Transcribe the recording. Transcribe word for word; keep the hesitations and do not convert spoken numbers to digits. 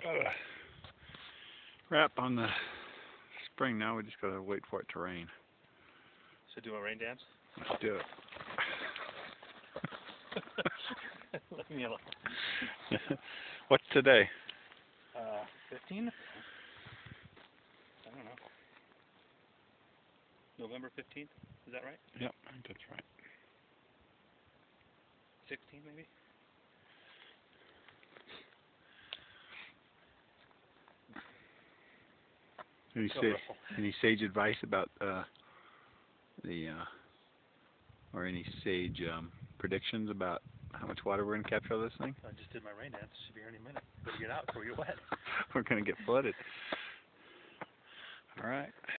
got a wrap on the spring now. We just gotta wait for it to rain. So do a rain dance? Let's do it. Leave me alone. What's today? Uh, fifteen? I don't know. November fifteenth? Is that right? Yep, I think that's right. sixteen maybe? Any, sa any sage advice about uh, the, uh, or any sage um, predictions about how much water we're going to capture out of this thing? I just did my rain dance. Should be here any minute. Better get out before you get wet. We're going to get flooded. All right.